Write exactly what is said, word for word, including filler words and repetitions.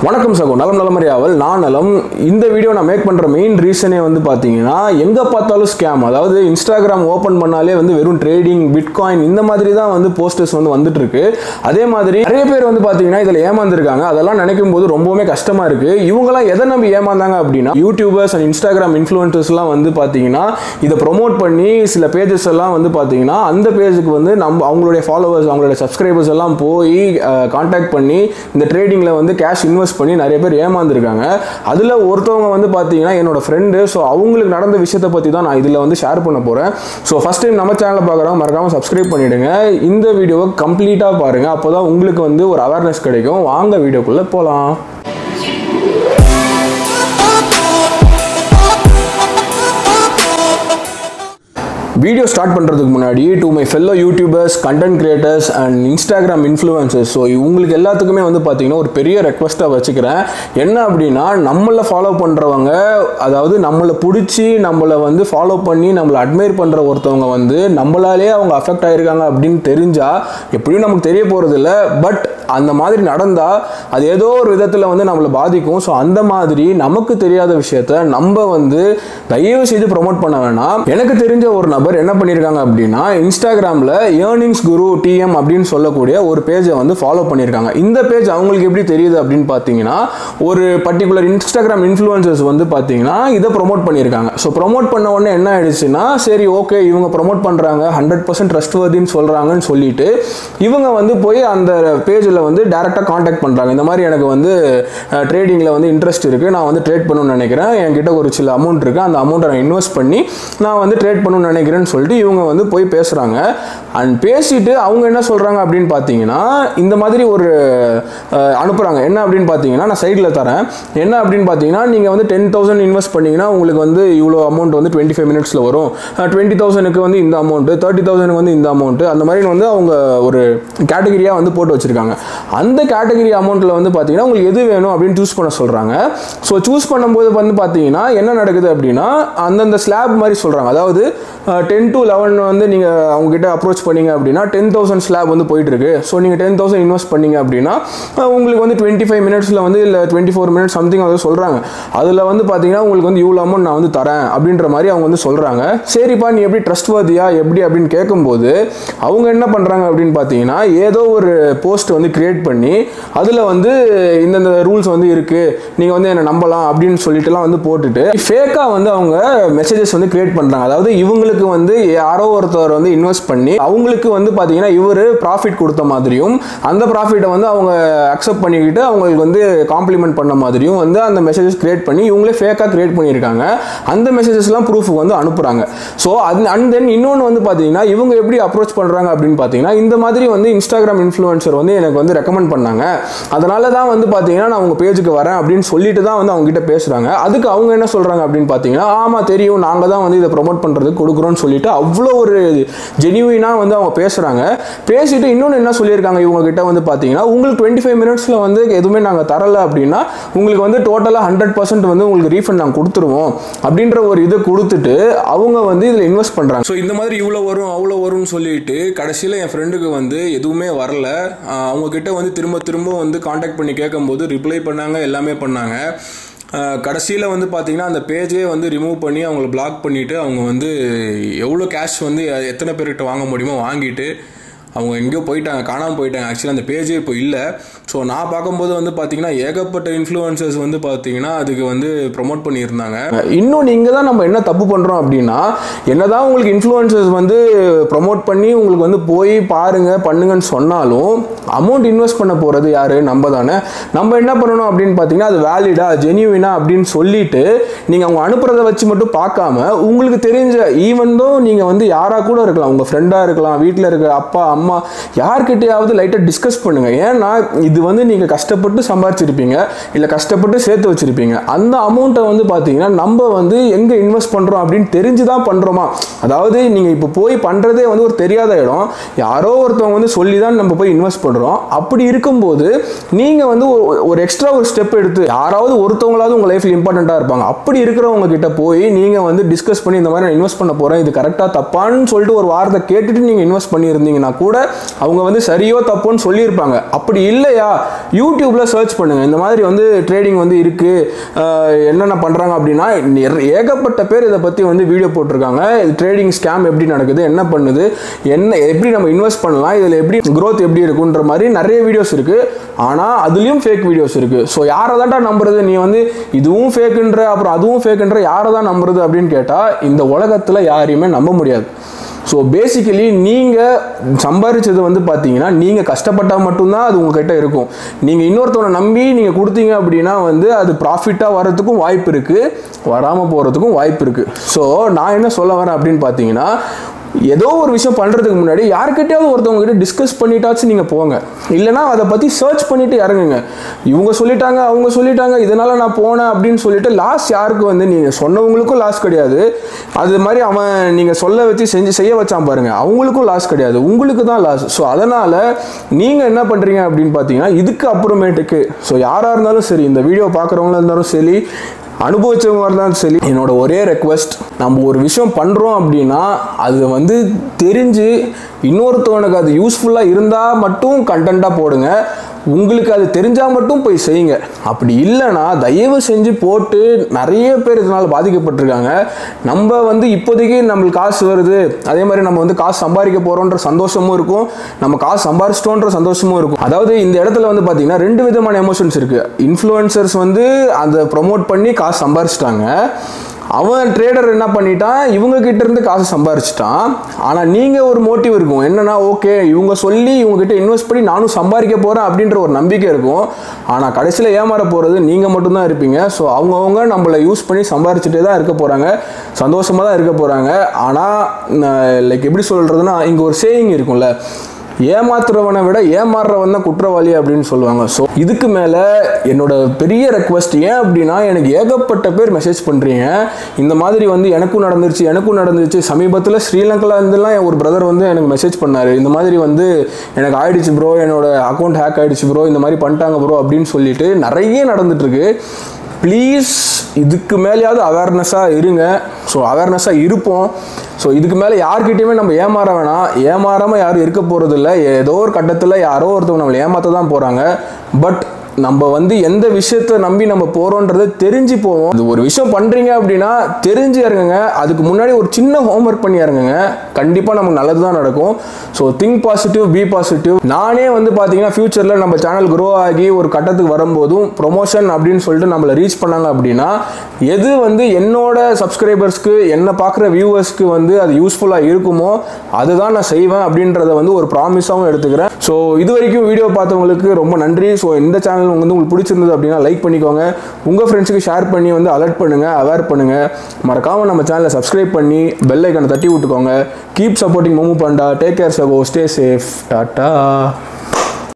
வணக்கம் சகோ நலம் நலமறியாவல் நான் நலம். இந்த வீடியோ நான் மேக் பண்ற மெயின் ரீசனே வந்து பாத்தீங்கன்னா எங்க பார்த்தாலும் ஸ்கேம். அதாவது இன்ஸ்டாகிராம் ஓபன் பண்ணாலே வந்து வெறும் ட்ரேடிங் பிட்காயின் இந்த மாதிரி தான் வந்து போஸ்டர்ஸ் வந்து வந்துட்டு இருக்கு. அதே மாதிரி நிறைய பேர் வந்து பாத்தீங்கன்னா இதுல ஏமாந்துருக்காங்க. அதெல்லாம் நினைக்கும் போது ரொம்பவே கஷ்டமா இருக்கு. இவங்கெல்லாம் எதை நம்பி ஏமாந்தாங்க அப்படின்னா யூடியூபர்ஸ் அண்ட் இன்ஸ்டாகிராம் இன்ஃப்ளூயன்சர்ஸ் எல்லாம் வந்து பாத்தீங்கன்னா இதை ப்ரொமோட் பண்ணி சில பேஜஸ் எல்லாம் வந்து பாத்தீங்கன்னா அந்த பேஜுக்கு வந்து நம்ம அவங்களுடைய ஃபாலோவர்ஸ் அவங்களுடைய சப்ஸ்கிரைபர்ஸ் எல்லாம் போய் கான்டாக்ட் பண்ணி இந்த ட்ரேடிங்ல வந்து கேஷ் இன்வெஸ்ட் பண்ணி நிறைய பேர் ஏமாந்துருக்காங்க. அதுல ஒருத்தவங்க வந்து பாத்தீங்கன்னா என்னோட ஃப்ரெண்டு. ஸோ அவங்களுக்கு நடந்த விஷயத்தை பத்தி தான் நான் இதுல வந்து ஷேர் பண்ண போறேன். ஸோ ஃபர்ஸ்ட் டைம் நம்ம சேனலை பார்க்குறவங்க மறக்காம சப்ஸ்கிரைப் பண்ணிடுங்க. இந்த வீடியோவை கம்ப்ளீட்டா பாருங்க. அப்போதான் உங்களுக்கு வந்து ஒரு அவேர்னஸ் கிடைக்கும். வாங்க வீடியோக்குள்ள போலாம். வீடியோ ஸ்டார்ட் பண்ணுறதுக்கு முன்னாடி to my fellow YouTubers, content creators and Instagram influencers, so இவங்களுக்கு எல்லாத்துக்குமே வந்து பார்த்தீங்கன்னா ஒரு பெரிய ரெக்வஸ்ட்டாக வச்சுக்கிறேன். என்ன அப்படின்னா நம்மளை ஃபாலோ பண்ணுறவங்க, அதாவது நம்மளை பிடிச்சி நம்மளை வந்து ஃபாலோ பண்ணி நம்மளை அட்மையர் பண்ணுற ஒருத்தவங்க வந்து நம்மளாலே அவங்க அஃபெக்ட் ஆகிருக்காங்க அப்படின்னு தெரிஞ்சால் எப்படியும் நமக்கு தெரிய போகிறது இல்லை. பட் அந்த மாதிரி நடந்தால் அது ஏதோ ஒரு விதத்தில் வந்து நம்மளை பாதிக்கும். ஸோ அந்த மாதிரி நமக்கு தெரியாத விஷயத்த நம்ம வந்து தயவு செய்து ப்ரொமோட் பண்ண வேணாம். எனக்கு தெரிஞ்ச ஒரு நபர் என்ன பண்ணியிருக்காங்க அப்படின்னா இன்ஸ்டாகிராமில் ஏர்னிங்ஸ் குரு டிஎம் அப்படின்னு சொல்லக்கூடிய ஒரு பேஜை வந்து ஃபாலோ பண்ணியிருக்காங்க. இந்த பேஜ் அவங்களுக்கு எப்படி தெரியுது அப்படின்னு பார்த்தீங்கன்னா ஒரு பர்டிகுலர் இன்ஸ்டாகிராம் இன்ஃப்ளூயன்சர்ஸ் வந்து பார்த்தீங்கன்னா இதை ப்ரொமோட் பண்ணியிருக்காங்க. ஸோ ப்ரொமோட் பண்ண உடனே என்ன ஆயிடுச்சுன்னா சரி ஓகே இவங்க ப்ரொமோட் பண்ணுறாங்க, ஹண்ட்ரட் பர்சன்ட் ட்ரஸ்ட்வர்தின்னு சொல்கிறாங்கன்னு சொல்லிட்டு இவங்க வந்து போய் அந்த பேஜில் வந்து டைரெக்டாக காண்டாக்ட் பண்ணுறாங்க. இந்த மாதிரி எனக்கு வந்து ட்ரேடிங்கில் வந்து இன்ட்ரெஸ்ட் இருக்குது, நான் வந்து ட்ரேட் பண்ணணும்னு நினைக்கிறேன், என்கிட்ட ஒரு சில அமௌண்ட் இருக்குது, அந்த அமௌண்ட்டை நான் இன்வெஸ்ட் பண்ணி நான் வந்து ட்ரேட் பண்ணணும்னு நினைக்கிறேன்னு சொல்லிட்டு இவங்க வந்து போய் பேசுகிறாங்க. அண்ட் பேசிட்டு அவங்க என்ன சொல்கிறாங்க அப்படின்னு பார்த்தீங்கன்னா இந்த மாதிரி ஒரு அனுப்புகிறாங்க. என்ன அப்படின்னு பார்த்தீங்கன்னா நான் சைடில் தரேன். என்ன அப்படின்னு பார்த்தீங்கன்னா நீங்கள் வந்து டென் தௌசண்ட் இன்வெஸ்ட் பண்ணிங்கன்னா உங்களுக்கு வந்து இவ்வளோ அமௌண்ட் வந்து டுவெண்ட்டி ஃபைவ் மினிட்ஸில் வரும், டுவெண்ட்டி தௌசண்ட்க்கு வந்து இந்த அமௌண்ட்டு, தேர்ட்டி தௌசண்ட்க்கு வந்து இந்த அமௌண்ட்டு, அந்த மாதிரி வந்து அவங்க ஒரு கேட்டகரியாக வந்து போட்டு வச்சுருக்காங்க. அந்த கேட்டகரி அமௌண்ட்டில் வந்து பார்த்தீங்கன்னா உங்களுக்கு எது வேணும் அப்படின்னு சூஸ் பண்ண சொல்கிறாங்க. ஸோ சூஸ் பண்ணும்போது வந்து பார்த்தீங்கன்னா என்ன நடக்குது அப்படின்னா அந்தந்த ஸ்லாப் மாதிரி சொல்கிறாங்க. அதாவது டென் டு லெவன் வந்து நீங்கள் அவங்ககிட்ட அப்ரோச் பண்ணீங்க அப்படின்னா டென் தௌசண்ட் ஸ்லாப் வந்து போயிட்டு இருக்கு. ஸோ நீங்கள் டென் தௌசண்ட் இன்வெஸ்ட் பண்ணீங்க அப்படின்னா உங்களுக்கு வந்து டுவெண்ட்டி ஃபைவ் மினிட்ஸில் வந்து இல்லை டுவெண்ட்டி ஃபோர் மினிட்ஸ் சம்திங் அதை சொல்கிறாங்க. அதில் வந்து பார்த்தீங்கன்னா உங்களுக்கு வந்து இவ்வளோ அமௌண்ட் நான் வந்து தரேன் அப்படின்ற மாதிரி அவங்க வந்து சொல்கிறாங்க. சரிப்பா நீ எப்படி ட்ரஸ்ட்வர்தியா எப்படி அப்படின்னு கேட்கும்போது அவங்க என்ன பண்ணுறாங்க அப்படின்னு பார்த்தீங்கன்னா ஏதோ ஒரு போஸ்ட் வந்து கிரியேட் பண்ணி அதில் வந்து இந்தந்த ரூல்ஸ் வந்து இருக்குது, நீங்கள் வந்து என்னை நம்பலாம் அப்படின்னு சொல்லிட்டுலாம் வந்து போட்டுட்டு ஃபேக்காக வந்து அவங்க மெசேஜஸ் வந்து கிரியேட் பண்ணுறாங்க. அதாவது இவங்களுக்கு வந்து யாரோ ஒருத்தர் வந்து இன்வெஸ்ட் பண்ணி அவங்களுக்கு வந்து பார்த்தீங்கன்னா இவர் ப்ராஃபிட் கொடுத்த மாதிரியும் அந்த ப்ராஃபிட்டை வந்து அவங்க அக்செப்ட் பண்ணிக்கிட்டு அவங்களுக்கு வந்து காம்ப்ளிமெண்ட் பண்ண மாதிரியும் வந்து அந்த மெசேஜஸ் கிரியேட் பண்ணி இவங்களே ஃபேக்காக கிரியேட் பண்ணியிருக்காங்க. அந்த மெசேஜஸ்லாம் ப்ரூஃப் வந்து அனுப்புகிறாங்க. ஸோ அது அண்ட் தென் இன்னொன்று வந்து பார்த்தீங்கன்னா இவங்க எப்படி அப்ரோச் பண்ணுறாங்க அப்படின்னு பார்த்தீங்கன்னா இந்த மாதிரி வந்து இன்ஸ்டாகிராம் இன்ஃப்ளூயன்சர் வந்து எனக்கு வந்து ரெக்கமெண்ட் பண்ணாங்க, அதனால தான் வந்து பார்த்தீங்கன்னா நான் உங்கள் பேஜுக்கு வரேன் அப்படின்னு சொல்லிட்டு தான் வந்து அவங்க கிட்ட பேசுகிறாங்க. அதுக்கு அவங்க என்ன சொல்கிறாங்க அப்படின்னு பார்த்தீங்கன்னா ஆமாம் தெரியும், நாங்கள் தான் வந்து இதை ப்ரொமோட் பண்ணுறதுக்கு கொடுக்குறோன்னு சொல்லிட்டு அவ்வளோ ஒரு ஜெனியூனாக வந்து அவங்க பேசுகிறாங்க. பேசிட்டு இன்னொன்று என்ன சொல்லியிருக்காங்க இவங்க கிட்ட வந்து பார்த்தீங்கன்னா உங்களுக்கு டுவெண்ட்டி ஃபைவ் மினிட்ஸில் வந்து எதுவுமே நாங்கள் தரலை அப்படின்னா உங்களுக்கு வந்து டோட்டலாக ஹண்ட்ரட் பர்சன்ட் வந்து உங்களுக்கு ரீஃபண்ட் நாங்கள் கொடுத்துருவோம் அப்படின்ற ஒரு இதை கொடுத்துட்டு அவங்க வந்து இதில் இன்வெஸ்ட் பண்ணுறாங்க. ஸோ இந்த மாதிரி இவ்வளோ வரும் அவ்வளோ வரும்னு சொல்லிட்டு கடைசியில் என் ஃப்ரெண்டுக்கு வந்து எதுவுமே வரல. அவங்க கிட்ட வந்து திரும்ப திரும்ப வந்து காண்டாக்ட் பண்ணி கேட்கும்போது ரிப்ளை பண்ணாங்க, எல்லாமே பண்ணாங்க. கடைசியில் வந்து பார்த்தீங்கன்னா அந்த பேஜே வந்து ரிமூவ் பண்ணி அவங்கள பிளாக் பண்ணிவிட்டு அவங்க வந்து எவ்வளோ கேஷ் வந்து எத்தனை பேர்கிட்ட வாங்க முடியுமோ வாங்கிட்டு அவங்க எங்கேயோ போயிட்டாங்க, காணாமல் போயிட்டாங்க. ஆக்சுவலி அந்த பேஜே இப்போ இல்லை. ஸோ நான் பார்க்கும்போது வந்து பார்த்தீங்கன்னா ஏகப்பட்ட இன்ஃப்ளூயன்சர்ஸ் வந்து பார்த்தீங்கன்னா அதுக்கு வந்து ப்ரொமோட் பண்ணியிருந்தாங்க. இன்னும் நீங்கள் தான் நம்ம என்ன தப்பு பண்ணுறோம் அப்படின்னா என்னதான் உங்களுக்கு இன்ஃப்ளூயன்சர்ஸ் வந்து ப்ரொமோட் பண்ணி உங்களுக்கு வந்து போய் பாருங்க பண்ணுங்கன்னு சொன்னாலும் அமௌண்ட் இன்வெஸ்ட் பண்ண போகிறது யார்? நம்ம தானே. நம்ம என்ன பண்ணணும் அப்படின்னு பார்த்தீங்கன்னா அது வேலிடா ஜெனியூனா அப்படின்னு சொல்லிட்டு நீங்கள் அவங்க அனுப்புறதை வச்சு மட்டும் பார்க்காம உங்களுக்கு தெரிஞ்ச ஈவன் தோ நீங்கள் வந்து யாராக கூட இருக்கலாம், உங்கள் ஃப்ரெண்டாக இருக்கலாம், வீட்டில் இருக்கிற அப்பா அம்மா யார்கிட்டையாவது லைட்டாக டிஸ்கஸ் பண்ணுங்க. ஏன்னா இது வந்து நீங்கள் கஷ்டப்பட்டு சம்பாதிச்சிருப்பீங்க, இல்லை கஷ்டப்பட்டு சேர்த்து வச்சிருப்பீங்க. அந்த அமௌண்ட்டை வந்து பார்த்தீங்கன்னா நம்ம வந்து எங்கே இன்வெஸ்ட் பண்ணுறோம் அப்படின்னு தெரிஞ்சு தான் பண்ணுறோமா? அதாவது நீங்கள் இப்போ போய் பண்ணுறதே வந்து ஒரு தெரியாத இடம், யாரோ ஒருத்தவங்க வந்து சொல்லி தான் நம்ம போய் இன்வெஸ்ட் பண்ணுறோம். அப்படி இருக்கும்போது நீங்கள் வந்து ஒரு எக்ஸ்ட்ரா ஒரு ஸ்டெப் எடுத்து யாராவது ஒருத்தவங்களாவது உங்கள் லைஃப்பில் இம்பார்ட்டண்ட்டாக இருப்பாங்க, அப்படி இருக்கிறவங்க கிட்ட போய் நீங்கள் வந்து டிஸ்கஸ் பண்ணி இந்த மாதிரி நான் இன்வெஸ்ட் பண்ண போகிறேன், இது கரெக்டாக தப்பான்னு சொல்லிட்டு ஒரு வார்த்தை கேட்டுட்டு நீங்கள் இன்வெஸ்ட் பண்ணியிருந்தீங்கன்னா கூட கூட அவங்க வந்து சரியோ தப்போன்னு சொல்லியிருப்பாங்க. அப்படி இல்லையா யூடியூப்பில் சர்ச் பண்ணுங்கள். இந்த மாதிரி வந்து ட்ரேடிங் வந்து இருக்குது, என்னென்ன பண்ணுறாங்க அப்படின்னா ஏகப்பட்ட பேர் இதை பற்றி வந்து வீடியோ போட்டிருக்காங்க. ட்ரேடிங் ஸ்கேம் எப்படி நடக்குது, என்ன பண்ணுது, என்ன எப்படி நம்ம இன்வெஸ்ட் பண்ணலாம், இதில் எப்படி க்ரோத் எப்படி இருக்குன்ற மாதிரி நிறைய வீடியோஸ் இருக்குது. ஆனால் அதுலேயும் ஃபேக் வீடியோஸ் இருக்குது. ஸோ யாரை தான்டா நம்புறது? நீ வந்து இதுவும் ஃபேக்குன்ற அப்புறம் அதுவும் ஃபேக்குன்ற யாரை தான் நம்புறது அப்படின்னு கேட்டால் இந்த உலகத்தில் யாரையுமே நம்ப முடியாது. ஸோ பேசிக்கலி நீங்கள் சம்பாதிச்சது வந்து பார்த்தீங்கன்னா நீங்கள் கஷ்டப்பட்டால் மட்டும்தான் அது உங்கள்கிட்ட இருக்கும். நீங்கள் இன்னொருத்தவனை நம்பி நீங்கள் கொடுத்தீங்க அப்படின்னா வந்து அது ப்ராஃபிட்டாக வர்றதுக்கும் வாய்ப்பு இருக்குது, வராமல் போகிறதுக்கும் வாய்ப்பு இருக்குது. ஸோ நான் என்ன சொல்ல வரேன் அப்படின்னு பார்த்தீங்கன்னா, ஏதோ ஒரு விஷயம் பண்ணுறதுக்கு முன்னாடி யாருக்கிட்டையாவது ஒருத்தவங்க கிட்ட டிஸ்கஸ் பண்ணிட்டாச்சும் நீங்கள் போங்க. இல்லைனா அதை பற்றி சர்ச் பண்ணிவிட்டு இறங்குங்க. இவங்க சொல்லிட்டாங்க அவங்க சொல்லிட்டாங்க இதனால் நான் போனேன் அப்படின்னு சொல்லிட்டு லாஸ் யாருக்கு வந்து நீங்கள் சொன்னவங்களுக்கும் லாஸ் கிடையாது. அது மாதிரி அவன் நீங்கள் சொல்ல வச்சு செஞ்சு செய்ய வச்சான் பாருங்கள், அவங்களுக்கும் லாஸ் கிடையாது, உங்களுக்கு தான் லாஸ். ஸோ அதனால் நீங்கள் என்ன பண்ணுறீங்க அப்படின்னு பார்த்தீங்கன்னா இதுக்கு அப்புறமேட்டுக்கு ஸோ யாராக இருந்தாலும் சரி, இந்த வீடியோ பார்க்குறவங்களா இருந்தாலும் சரி, அனுபவிச்சவங்க இருந்தாலும் சரி, என்னோட ஒரே ரெக்வெஸ்ட், நம்ம ஒரு விஷயம் பண்ணுறோம் அப்படின்னா அது வந்து தெரிஞ்சு இன்னொருத்தவனுக்கு அது யூஸ்ஃபுல்லாக இருந்தால் மட்டும் கண்டென்ட்டாக போடுங்க. உங்களுக்கு அது தெரிஞ்சால் மட்டும் போய் செய்யுங்க. அப்படி இல்லைனா தயவு செஞ்சு போட்டு நிறைய பேர் இதனால் பாதிக்கப்பட்டிருக்காங்க. நம்ம வந்து இப்போதைக்கு நம்மளுக்கு காசு வருது, அதே மாதிரி நம்ம வந்து காசு சம்பாதிக்க போகிறோன்ற சந்தோஷமும் இருக்கும், நம்ம காசு சம்பாரிச்சிட்டோன்ற சந்தோஷமும் இருக்கும். அதாவது இந்த இடத்துல வந்து பார்த்தீங்கன்னா ரெண்டு விதமான எமோஷன்ஸ் இருக்குது. இன்ஃப்ளூயன்சர்ஸ் வந்து அதை ப்ரொமோட் பண்ணி காசு சம்பாரிச்சிட்டாங்க, அவன் ட்ரேடர் என்ன பண்ணிட்டான், இவங்க கிட்ட இருந்து காசு சம்பாரிச்சிட்டான். ஆனால் நீங்கள் ஒரு மோட்டிவ் இருக்கும், என்னன்னா ஓகே இவங்க சொல்லி இவங்க கிட்ட இன்வெஸ்ட் பண்ணி நானும் சம்பாதிக்க போகிறேன் அப்படின்ற ஒரு நம்பிக்கை இருக்கும். ஆனால் கடைசியில் ஏமாற போகிறது நீங்கள் மட்டும்தான் இருப்பீங்க. ஸோ அவங்கவுங்க நம்மளை யூஸ் பண்ணி சம்பாரிச்சுட்டே தான் இருக்க போகிறாங்க, சந்தோஷமாக தான் இருக்க போகிறாங்க. ஆனால் லைக் எப்படி சொல்கிறதுனா, இங்கே ஒரு சேயிங் இருக்கும்ல, ஏமாத்துறவனை விட ஏமாறுறவன் தான் குற்றவாளி அப்படின்னு சொல்லுவாங்க. ஸோ இதுக்கு மேலே என்னோட பெரிய ரெக்வஸ்ட் ஏன் அப்படின்னா, எனக்கு ஏகப்பட்ட பேர் மெசேஜ் பண்ணுறீங்க இந்த மாதிரி வந்து எனக்கும் நடந்துருச்சு எனக்கும் நடந்துருச்சு. சமீபத்தில் ஸ்ரீலங்காவில் இருந்துலாம் ஒரு பிரதர் வந்து எனக்கு மெசேஜ் பண்ணார், இந்த மாதிரி வந்து எனக்கு ஆயிடுச்சு ப்ரோ, என்னோட அக்கௌண்ட் ஹேக் ஆகிடுச்சு ப்ரோ, இந்த மாதிரி பண்ணிட்டாங்க ப்ரோ அப்படின்னு சொல்லிட்டு நிறைய நடந்துட்டுருக்கு. ப்ளீஸ் இதுக்கு மேலேயாவது அவேர்னஸாக இருங்க. ஸோ அவேர்னஸாக இருப்போம். ஸோ இதுக்கு மேலே யார்கிட்டையுமே நம்ம ஏமாற வேணாம். ஏமாறாமல் யாரும் இருக்க போகிறது இல்லை. ஏதோ ஒரு கட்டத்தில் யாரோ ஒருத்தவங்க நம்மளை ஏமாற்ற தான் போகிறாங்க. பட் நம்ம வந்து எந்த விஷயத்தை நம்பி நம்ம போகிறோன்றதை தெரிஞ்சு போவோம். இது ஒரு விஷயம் பண்ணுறீங்க அப்படின்னா தெரிஞ்சு இறங்குங்க. அதுக்கு முன்னாடி ஒரு சின்ன ஹோம்ஒர்க் பண்ணி இறங்குங்க, கண்டிப்பாக நமக்கு நல்லது தான் நடக்கும். So think positive, be positive. நானே வந்து பார்த்தீங்கன்னா ஃபியூச்சரில் நம்ம சேனல் க்ரோ ஆகி ஒரு கட்டத்துக்கு வரும்போதும் ப்ரொமோஷன் அப்படின்னு சொல்லிட்டு நம்மளை ரீச் பண்ணாங்க அப்படின்னா எது வந்து என்னோட சப்ஸ்கிரைபர்ஸ்க்கு, என்னை பார்க்குற வியூவர்ஸ்க்கு வந்து அது யூஸ்ஃபுல்லாக இருக்குமோ அதுதான் நான் செய்வேன் அப்படின்றத வந்து ஒரு ப்ராமிஸாகவும் எடுத்துக்கிறேன். ஸோ இது வரைக்கும் வீடியோ பார்த்தவங்களுக்கு ரொம்ப நன்றி. ஸோ இந்த சேனல் வந்து உங்களுக்கு பிடிச்சிருந்தது அப்படின்னா லைக் பண்ணிக்கோங்க, உங்கள் ஃப்ரெண்ட்ஸுக்கு ஷேர் பண்ணி வந்து அலர்ட் பண்ணுங்கள், அவேர் பண்ணுங்கள். மறக்காமல் நம்ம சேனலை சப்ஸ்கிரைப் பண்ணி பெல் ஐக்கனை தட்டி விட்டுக்கோங்க. கீப் சப்போர்ட்டிங் மோமு பண்டா. டேக் கேர் சகோ, ஸ்டே சேஃப், டாட்டா.